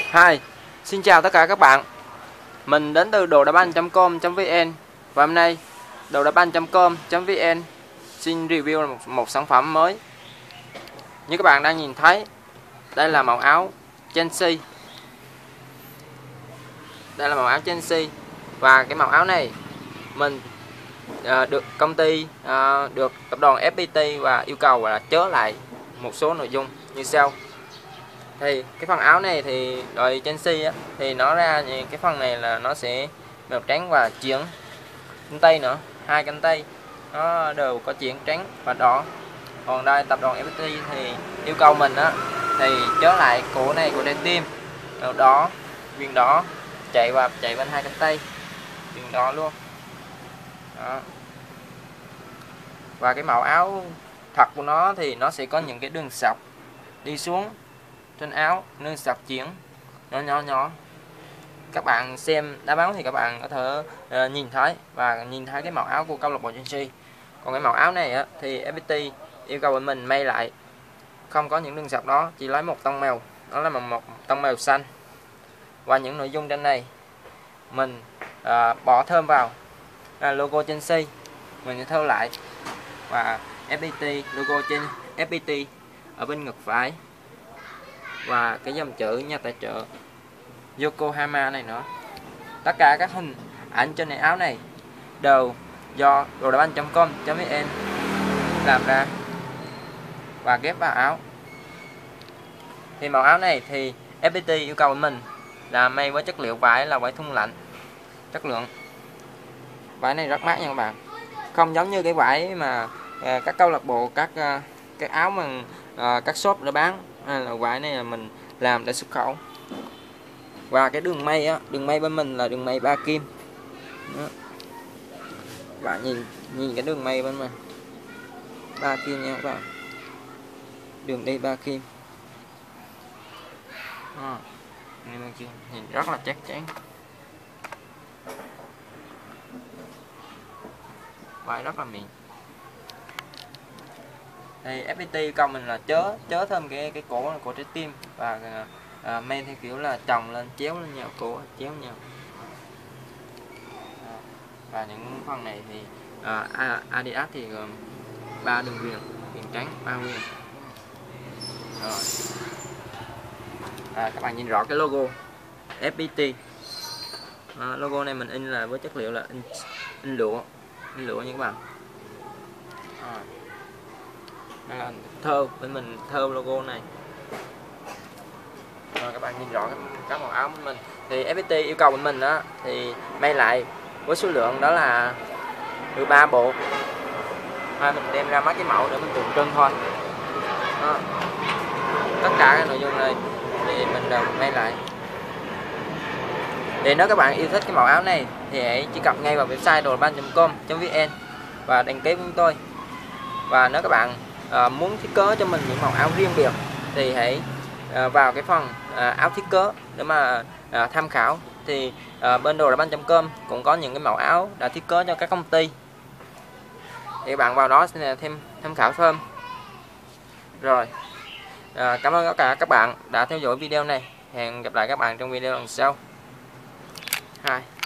Hi, xin chào tất cả các bạn. Mình đến từ đồ đá banh.com.vn và hôm nay đồ đá banh.com.vn xin review một sản phẩm mới. Như các bạn đang nhìn thấy, đây là màu áo Chelsea. Đây là màu áo Chelsea và cái màu áo này mình được công ty được tập đoàn FPT và yêu cầu là chớ lại một số nội dung như sau. Thì cái phần áo này thì đội Chelsea á, thì nó ra cái phần này là nó sẽ màu trắng và chuyển cánh tay nữa, hai cánh tay nó đều có chuyển trắng và đỏ. Còn đây tập đoàn FPT thì yêu cầu mình á thì chớ lại cổ này của trái tim màu đỏ, viền đỏ chạy bên hai cánh tay viền đỏ luôn đó. Và cái màu áo thật của nó thì nó sẽ có những cái đường sọc đi xuống trên áo, đường sọc chuyển nhỏ. Các bạn xem đá bóng thì các bạn có thể nhìn thấy cái màu áo của câu lạc bộ Chelsea. Còn cái màu áo này á, thì FPT yêu cầu mình may lại không có những đường sọc đó, chỉ lấy một tông màu, đó là một tông màu xanh. Và những nội dung trên này mình bỏ thêm vào logo Chelsea, mình sẽ thêu lại và FPT, logo trên FPT ở bên ngực phải và cái dòng chữ nhà tài trợ Yokohama này nữa. Tất cả các hình ảnh trên áo này đều do đồ đá banh.com.vn làm ra và ghép vào áo. Thì màu áo này thì FPT yêu cầu mình là may với chất liệu vải là vải thun lạnh. Chất lượng vải này rất mát nha các bạn, không giống như cái vải mà các câu lạc bộ, các áo mà các shop đã bán, là vải này là mình làm để xuất khẩu. Và cái đường may á, đường may bên mình là đường may 3 kim đó. Bạn nhìn cái đường may bên mình 3 kim nha các bạn, đường đi 3 kim đó. Nhìn rất là chắc chắn, vải rất là mịn. Thì FPT công mình là chớ thêm cái cổ trái tim và men theo kiểu là chồng lên, chéo lên nhau, cổ chéo nhau. Và những phần này thì Adidas thì gồm 3 đường viền trắng 3 viền. Rồi. Các bạn nhìn rõ cái logo FPT. Logo này mình in là với chất liệu là in lụa nha các bạn. Đây là thêu, bên mình thêu logo này. Rồi các bạn nhìn rõ các màu áo của mình. Thì FPT yêu cầu của mình đó thì may lại với số lượng đó là được 3 bộ. Mình đem ra mấy cái mẫu để mình tượng trưng thôi. Đó. Tất cả các nội dung này thì mình đều may lại. Thì nếu các bạn yêu thích cái màu áo này thì hãy truy cập ngay vào website đồ đá banh.com.vn và đăng ký với chúng tôi. Và nếu các bạn muốn thiết kế cho mình những màu áo riêng biệt thì hãy vào cái phần áo thiết kế để mà tham khảo. Thì bên đồ đá banh.com cũng có những cái màu áo đã thiết kế cho các công ty, thì bạn vào đó sẽ thêm tham khảo thêm. Rồi, cảm ơn tất cả các bạn đã theo dõi video này. Hẹn gặp lại các bạn trong video lần sau.